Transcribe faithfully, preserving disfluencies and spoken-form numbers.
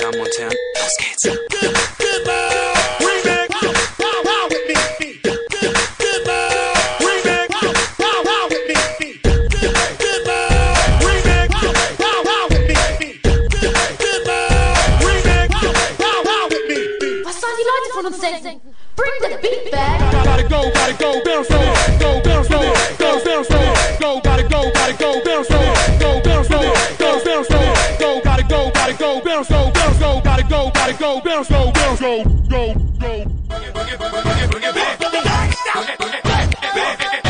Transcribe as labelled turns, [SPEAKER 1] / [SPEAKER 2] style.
[SPEAKER 1] John Montana. Let's get some.
[SPEAKER 2] Bring the beat back.
[SPEAKER 3] Gotta go, gotta go, bounce on, go, bounce on, go, bounce on, go, gotta go, gotta go, bounce on, go, bounce on, go, bounce on, go, gotta go, gotta go, bounce on, bounce on, gotta go, gotta go, bounce on, bounce on, go, go. Bring it, bring it, bring it, bring it back.